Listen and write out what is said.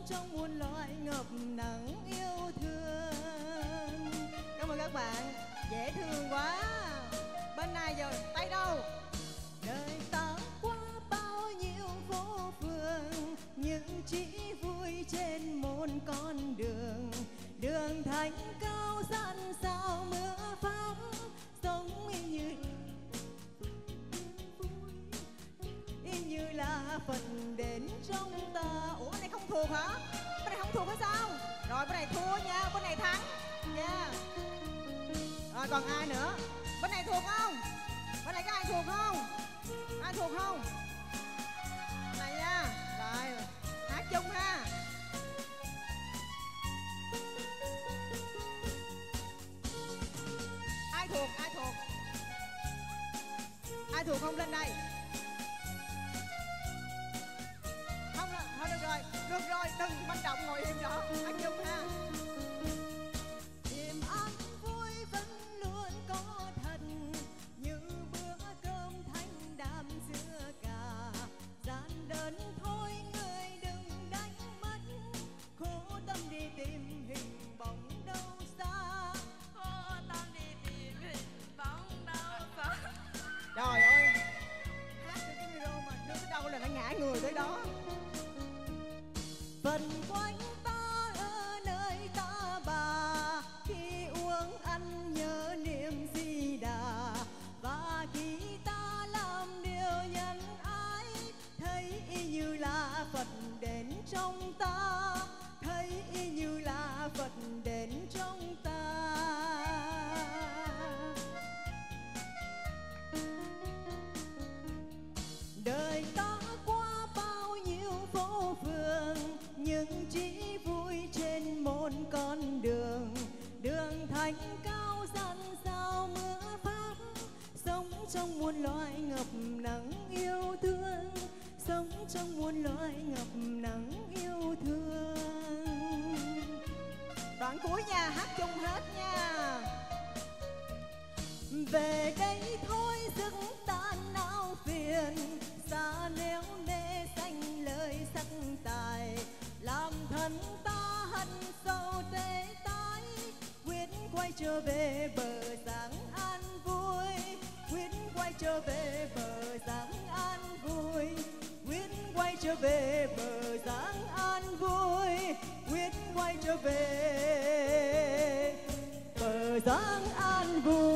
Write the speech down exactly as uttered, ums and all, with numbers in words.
trong muôn loài ngập nắng yêu thương. Cảm ơn các bạn, dễ thương quá. Bên này giờ tay đâu? Đời ta qua bao nhiêu phố phường, nhưng chỉ vui trên một con đường. Đường thành cao gian sao mưa phắm, sống y như y như là Phật đến trong ta. Ủa bên này không thuộc hả? Bên này không thuộc hay sao? Rồi bên này thua nha, bên này thắng nha. Rồi còn ai nữa? Bên này thuộc không? Bên này có ai thuộc không? Ai thuộc không? Này nha. Rồi hát chung ha. Ai thuộc? Ai thuộc? Ai thuộc không lên đây? Không rồi, thôi được rồi. Được rồi, đừng manh động ngồi im đó. Hát chung ha. Niềm ăn vui vẫn luôn có thật, như bữa cơm thanh đạm xưa cả. Gian đơn thôi người đừng đánh mất, khổ tâm đi tìm hình bóng đâu xa. Khổ tâm đi tìm hình bóng đâu xa. Trời ơi, hát từ cái micro mà đưa tới đâu là nó ngã người tới đó. Phần quanh ta ở nơi ta bà, khi uống ăn nhớ niệm Di Đà. Và khi ta làm điều nhân ái, thấy y như là Phật đến trong ta. Thấy y như là Phật đến trong ta. Đời ta qua bao nhiêu phố phường, nhưng chỉ vui trên một con đường. Đường thành cao gian sao mưa pháp, sống trong muôn loài ngập nắng yêu thương. Sống trong muôn loài ngập nắng yêu thương. Đoạn cuối nha, hát chung hết nha. Về đây thôi dứt tan não phiền, xa néo nê xanh lời sắc tài. Làm thân ta hận sâu tê tái, quyết quay trở về bờ sáng an vui. Quyết quay trở về bờ sáng an vui. Quyết quay trở về bờ sáng an vui. Quyết quay trở về bờ sáng an vui.